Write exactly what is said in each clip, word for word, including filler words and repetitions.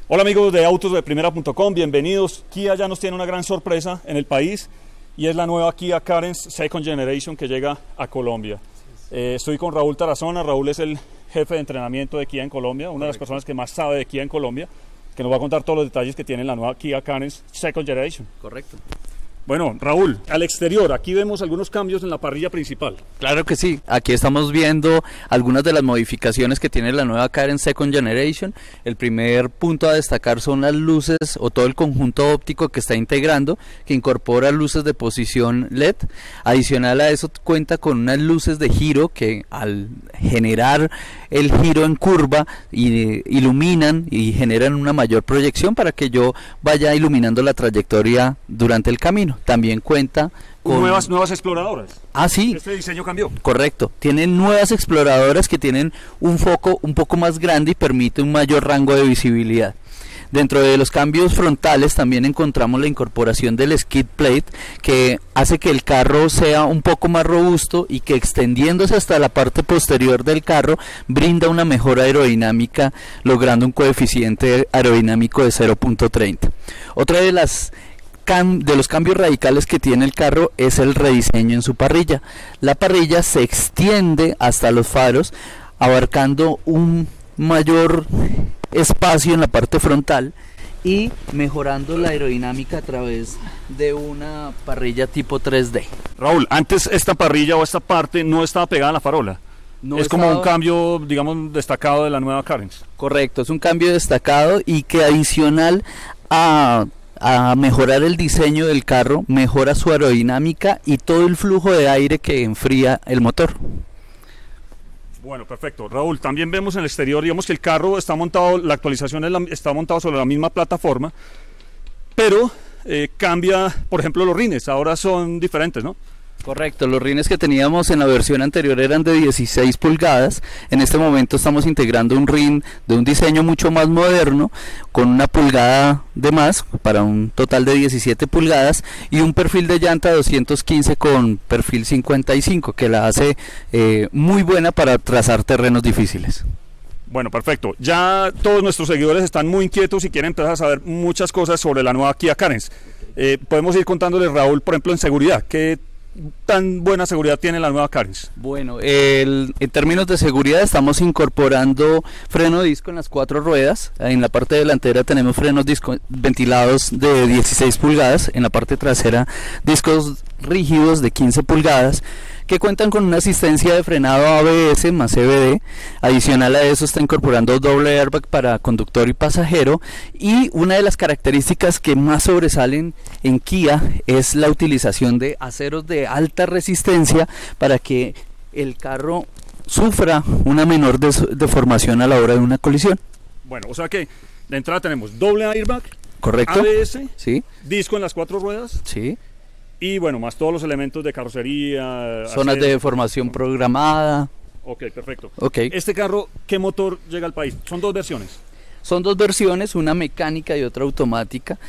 Hola amigos de autos de primera punto com, bienvenidos. Kia ya nos tiene una gran sorpresa en el país y es la nueva Kia Carens Second Generation que llega a Colombia. Eh, estoy con Raúl Tarazona. Raúl es el jefe de entrenamiento de Kia en Colombia, una Correcto. de las personas que más sabe de Kia en Colombia, que nos va a contar todos los detalles que tiene la nueva Kia Carens Second Generation. Correcto. Bueno, Raúl, al exterior, aquí vemos algunos cambios en la parrilla principal. Claro que sí, aquí estamos viendo algunas de las modificaciones que tiene la nueva Carens Second Generation. El primer punto a destacar son las luces o todo el conjunto óptico que está integrando, que incorpora luces de posición L E D. Adicional a eso cuenta con unas luces de giro que al generar el giro en curva y, iluminan y generan una mayor proyección para que yo vaya iluminando la trayectoria durante el camino. También cuenta con nuevas, nuevas exploradoras. Ah, sí. Este diseño cambió. Correcto. Tienen nuevas exploradoras que tienen un foco un poco más grande y permite un mayor rango de visibilidad. Dentro de los cambios frontales también encontramos la incorporación del skid plate, que hace que el carro sea un poco más robusto y que, extendiéndose hasta la parte posterior del carro, brinda una mejor aerodinámica, logrando un coeficiente aerodinámico de cero punto treinta. Otra de las de los cambios radicales que tiene el carro es el rediseño en su parrilla. La parrilla se extiende hasta los faros, abarcando un mayor espacio en la parte frontal y mejorando la aerodinámica a través de una parrilla tipo tres D. Raúl, antes esta parrilla o esta parte no estaba pegada a la farola. No es como estaba... un cambio, digamos, destacado de la nueva Carens. Correcto, es un cambio destacado y que adicional a a mejorar el diseño del carro, mejora su aerodinámica y todo el flujo de aire que enfría el motor. Bueno, perfecto. Raúl, también vemos en el exterior, digamos que el carro está montado, la actualización es la, está montado sobre la misma plataforma, pero eh, cambia, por ejemplo, los rines, ahora son diferentes, ¿no? Correcto, los rines que teníamos en la versión anterior eran de dieciséis pulgadas, en este momento estamos integrando un rin de un diseño mucho más moderno, con una pulgada de más, para un total de diecisiete pulgadas, y un perfil de llanta doscientos quince con perfil cincuenta y cinco, que la hace eh, muy buena para trazar terrenos difíciles. Bueno, perfecto, ya todos nuestros seguidores están muy inquietos y quieren empezar a saber muchas cosas sobre la nueva Kia Carens. Eh, podemos ir contándoles, Raúl, por ejemplo, en seguridad, ¿qué tan buena seguridad tiene la nueva Carens? Bueno, el, en términos de seguridad estamos incorporando freno de disco en las cuatro ruedas. En la parte delantera tenemos frenos disco ventilados de dieciséis pulgadas, en la parte trasera discos rígidos de quince pulgadas, que cuentan con una asistencia de frenado A B S más C V D. Adicional a eso está incorporando doble airbag para conductor y pasajero, y una de las características que más sobresalen en Kia es la utilización de aceros de alta resistencia para que el carro sufra una menor deformación a la hora de una colisión. Bueno, o sea que de entrada tenemos doble airbag, correcto, A B S, sí, disco en las cuatro ruedas, sí, y bueno, más todos los elementos de carrocería, zonas hacer... de deformación programada. Ok, perfecto. Okay. Este carro, ¿qué motor llega al país? Son dos versiones. Son dos versiones, una mecánica y otra automática,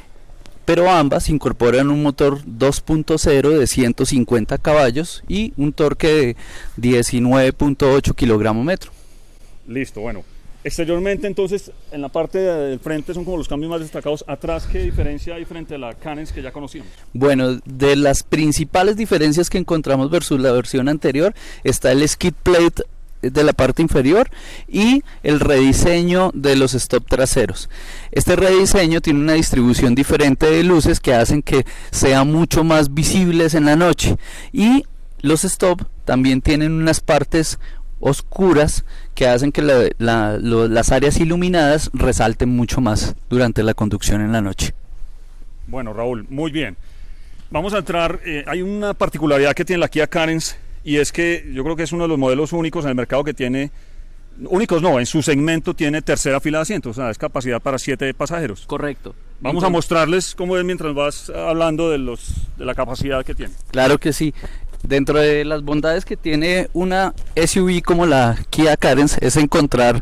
pero ambas incorporan un motor dos punto cero de ciento cincuenta caballos y un torque de diecinueve punto ocho kilogramos metro. Listo, bueno. Exteriormente, entonces, en la parte del frente son como los cambios más destacados. Atrás, ¿qué diferencia hay frente a la Carens que ya conocíamos? Bueno, de las principales diferencias que encontramos versus la versión anterior está el skid plate de la parte inferior y el rediseño de los stop traseros. Este rediseño tiene una distribución diferente de luces que hacen que sean mucho más visibles en la noche, y los stop también tienen unas partes oscuras que hacen que la, la, lo, las áreas iluminadas resalten mucho más durante la conducción en la noche. Bueno, Raúl, muy bien. Vamos a entrar, eh, hay una particularidad que tiene la Kia Carens, y es que yo creo que es uno de los modelos únicos en el mercado que tiene, únicos no, en su segmento tiene tercera fila de asientos, o sea, es capacidad para siete pasajeros. Correcto. Vamos Entonces, a mostrarles cómo es mientras vas hablando de, los, de la capacidad que tiene. Claro que sí. Dentro de las bondades que tiene una S U V como la Kia Carens es encontrar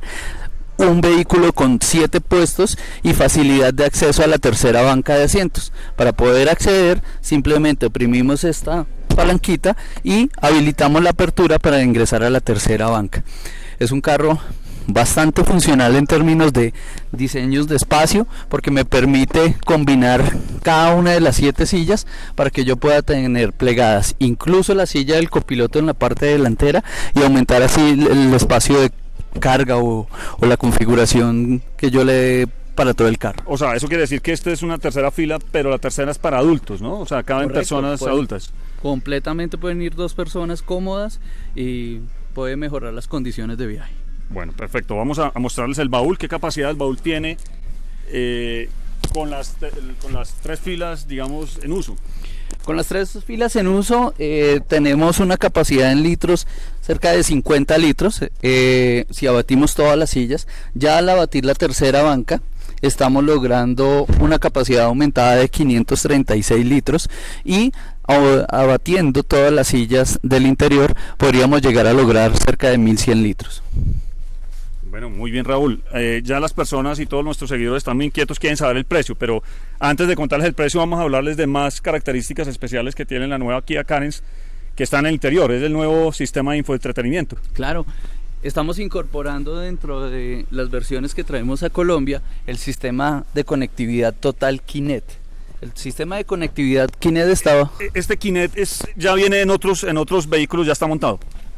un vehículo con siete puestos y facilidad de acceso a la tercera banca de asientos. Para poder acceder, simplemente oprimimos esta palanquita y habilitamos la apertura para ingresar a la tercera banca. Es un carro bastante funcional en términos de diseños de espacio, porque me permite combinar cada una de las siete sillas para que yo pueda tener plegadas incluso la silla del copiloto en la parte delantera y aumentar así el, el espacio de carga o, o la configuración que yo le dé para todo el carro. O sea, eso quiere decir que esta es una tercera fila, pero la tercera es para adultos, ¿no? O sea, caben Correcto, personas pueden, adultas. Completamente pueden ir dos personas cómodas y puede mejorar las condiciones de viaje. Bueno, perfecto. Vamos a, a mostrarles el baúl. ¿Qué capacidad el baúl tiene eh, con, las, con las tres filas, digamos, en uso? Con las tres filas en uso eh, tenemos una capacidad en litros cerca de cincuenta litros eh, si abatimos todas las sillas. Ya al abatir la tercera banca estamos logrando una capacidad aumentada de quinientos treinta y seis litros y abatiendo todas las sillas del interior podríamos llegar a lograr cerca de mil cien litros. Bueno, muy bien, Raúl. Eh, ya las personas y todos nuestros seguidores están muy inquietos, quieren saber el precio, pero antes de contarles el precio vamos a hablarles de más características especiales que tiene la nueva Kia Carens, que está en el interior. Es el nuevo sistema de infoentretenimiento. Claro, estamos incorporando dentro de las versiones que traemos a Colombia el sistema de conectividad total Kinet. El sistema de conectividad Kinet estaba... Este Kinet es, ya viene en otros, en otros vehículos, ya está montado.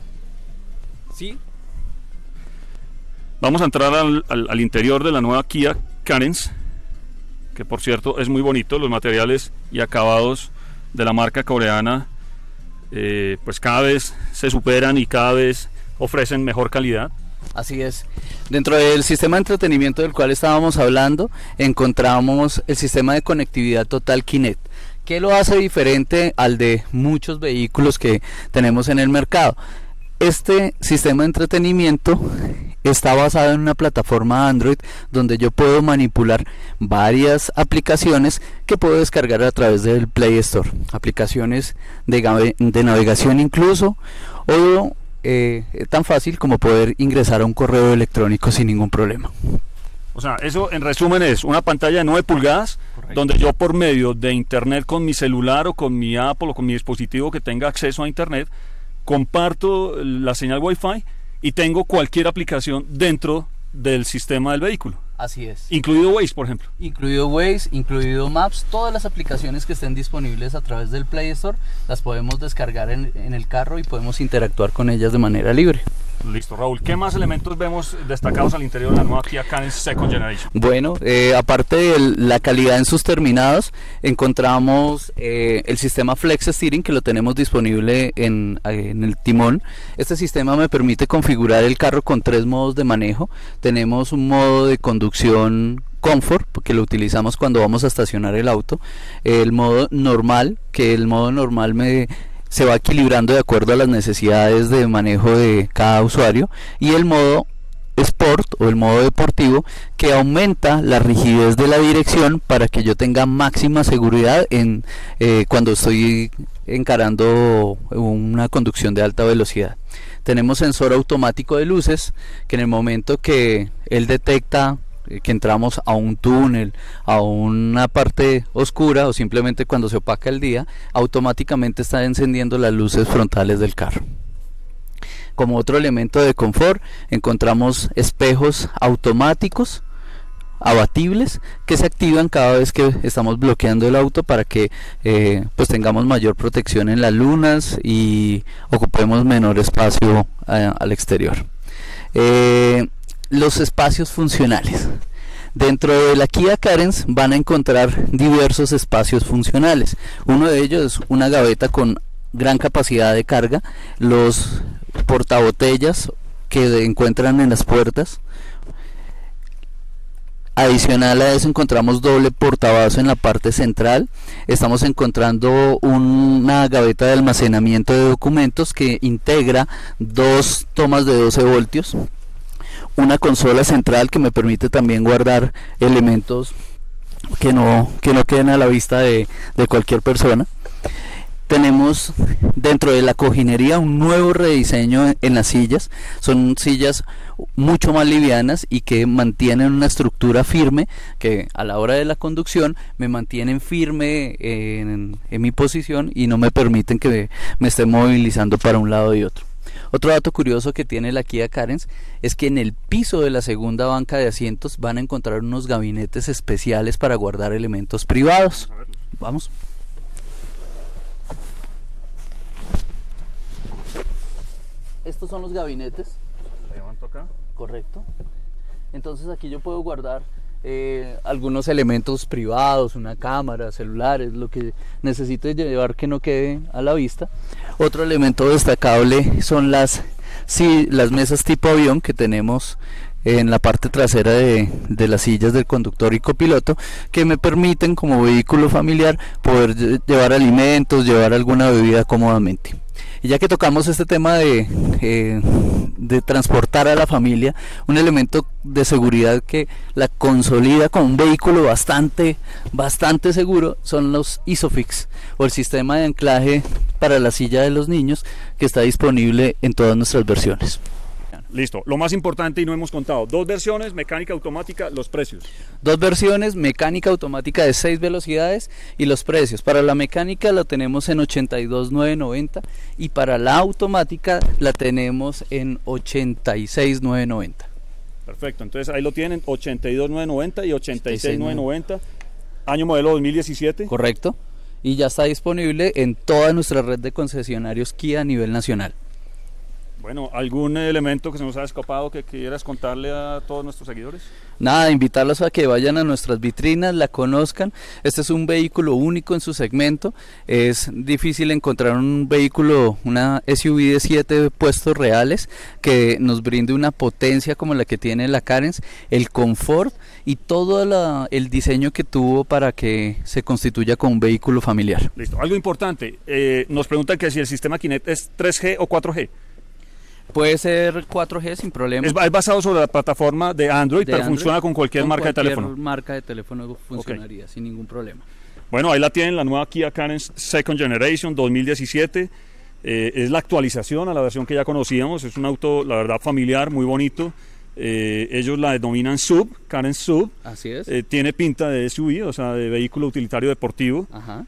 Sí. Vamos a entrar al, al, al interior de la nueva Kia Carens, que por cierto es muy bonito. Los materiales y acabados de la marca coreana eh, pues cada vez se superan y cada vez ofrecen mejor calidad. Así es. Dentro del sistema de entretenimiento del cual estábamos hablando encontramos el sistema de conectividad total Kinet. ¿Qué lo hace diferente al de muchos vehículos que tenemos en el mercado? Este sistema de entretenimiento está basado en una plataforma Android donde yo puedo manipular varias aplicaciones que puedo descargar a través del Play Store, aplicaciones de, de navegación incluso, o eh, tan fácil como poder ingresar a un correo electrónico sin ningún problema. O sea, eso en resumen es una pantalla de nueve pulgadas. Correcto. Donde yo por medio de internet con mi celular o con mi Apple o con mi dispositivo que tenga acceso a internet comparto la señal Wi-Fi y tengo cualquier aplicación dentro del sistema del vehículo. Así es. Incluido Waze, por ejemplo. Incluido Waze, incluido Maps, todas las aplicaciones que estén disponibles a través del Play Store las podemos descargar en, en el carro y podemos interactuar con ellas de manera libre. Listo, Raúl. ¿Qué más elementos vemos destacados al interior de la nueva Kia Carens Second Generation? Bueno, eh, aparte de la calidad en sus terminados, encontramos eh, el sistema Flex Steering, que lo tenemos disponible en, en el timón. Este sistema me permite configurar el carro con tres modos de manejo. Tenemos un modo de conducción Comfort, porque lo utilizamos cuando vamos a estacionar el auto. El modo normal, que el modo normal me... se va equilibrando de acuerdo a las necesidades de manejo de cada usuario, y el modo Sport o el modo deportivo, que aumenta la rigidez de la dirección para que yo tenga máxima seguridad en eh, cuando estoy encarando una conducción de alta velocidad. Tenemos sensor automático de luces, que en el momento que él detecta que entramos a un túnel, a una parte oscura o simplemente cuando se opaca el día, automáticamente está encendiendo las luces frontales del carro. Como otro elemento de confort encontramos espejos automáticos abatibles que se activan cada vez que estamos bloqueando el auto para que eh, pues tengamos mayor protección en las lunas y ocupemos menor espacio eh, al exterior. Eh, Los espacios funcionales. Dentro de la Kia Carens van a encontrar diversos espacios funcionales. Uno de ellos es una gaveta con gran capacidad de carga, los portabotellas que encuentran en las puertas. Adicional a eso encontramos doble portavasos en la parte central. Estamos encontrando una gaveta de almacenamiento de documentos que integra dos tomas de doce voltios. Una consola central que me permite también guardar elementos que no, que no queden a la vista de, de cualquier persona. Tenemos dentro de la cojinería un nuevo rediseño en las sillas. Son sillas mucho más livianas y que mantienen una estructura firme, que a la hora de la conducción me mantienen firme en, en mi posición y no me permiten que me esté movilizando para un lado y otro. Otro dato curioso que tiene la Kia Carens es que en el piso de la segunda banca de asientos van a encontrar unos gabinetes especiales para guardar elementos privados. Vamos. Estos son los gabinetes. Levanto acá. Correcto. Entonces aquí yo puedo guardar eh, algunos elementos privados, una cámara, celulares, lo que necesite llevar que no quede a la vista. Otro elemento destacable son las, sí, las mesas tipo avión que tenemos en la parte trasera de, de las sillas del conductor y copiloto, que me permiten como vehículo familiar poder llevar alimentos, llevar alguna bebida cómodamente. Y ya que tocamos este tema de, eh, de transportar a la familia, un elemento de seguridad que la consolida con un vehículo bastante, bastante seguro son los ISOFIX, o el sistema de anclaje para la silla de los niños, que está disponible en todas nuestras versiones. Listo, lo más importante y no hemos contado, dos versiones, mecánica automática, los precios. Dos versiones, mecánica automática de seis velocidades y los precios. Para la mecánica la tenemos en ochenta y dos mil novecientos noventa y para la automática la tenemos en ochenta y seis mil novecientos noventa. Perfecto, entonces ahí lo tienen, ochenta y dos mil novecientos noventa y ochenta y seis mil novecientos noventa, año modelo dos mil diecisiete. Correcto, y ya está disponible en toda nuestra red de concesionarios Kia a nivel nacional. Bueno, ¿algún elemento que se nos ha escapado que quieras contarle a todos nuestros seguidores? Nada, invitarlos a que vayan a nuestras vitrinas, la conozcan. Este es un vehículo único en su segmento. Es difícil encontrar un vehículo, una S U V de siete puestos reales que nos brinde una potencia como la que tiene la Carens, el confort y todo la, el diseño que tuvo para que se constituya como un vehículo familiar. Listo, algo importante, eh, nos preguntan que si el sistema Kinet es tres G o cuatro G. Puede ser cuatro G sin problema. Es, es basado sobre la plataforma de Android, de pero Android, funciona con cualquier con marca cualquier de teléfono. marca de teléfono funcionaría, okay, sin ningún problema. Bueno, ahí la tienen, la nueva Kia Carens Second Generation dos mil diecisiete. Eh, es la actualización a la versión que ya conocíamos. Es un auto, la verdad, familiar, muy bonito. Eh, ellos la denominan Sub, Carens Sub. Así es. Eh, tiene pinta de S U V, o sea, de vehículo utilitario deportivo. Ajá.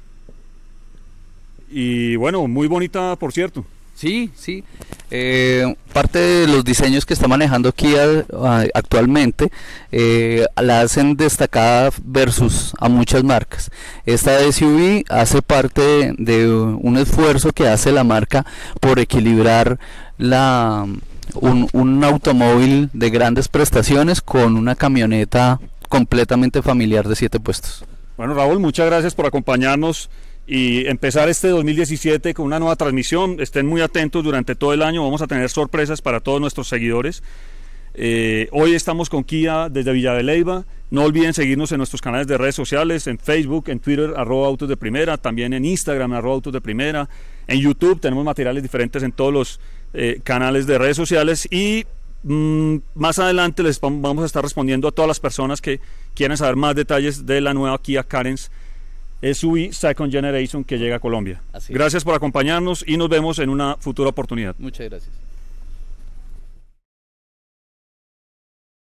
Y bueno, muy bonita, por cierto. Sí, sí. Eh, parte de los diseños que está manejando Kia uh, actualmente eh, la hacen destacada versus a muchas marcas. Esta S U V hace parte de un esfuerzo que hace la marca por equilibrar la, un, un automóvil de grandes prestaciones con una camioneta completamente familiar de siete puestos. Bueno, Raúl, muchas gracias por acompañarnos y empezar este dos mil diecisiete con una nueva transmisión. Estén muy atentos durante todo el año, vamos a tener sorpresas para todos nuestros seguidores. Eh, hoy estamos con Kia desde Villa de Leyva. No olviden seguirnos en nuestros canales de redes sociales, en Facebook, en Twitter, arroba autos de primera, también en Instagram, arroba autos de primera, en YouTube tenemos materiales diferentes en todos los eh, canales de redes sociales y mmm, más adelante les vamos a estar respondiendo a todas las personas que quieran saber más detalles de la nueva Kia Carens S U V Second Generation que llega a Colombia. Gracias por acompañarnos y nos vemos en una futura oportunidad. Muchas gracias.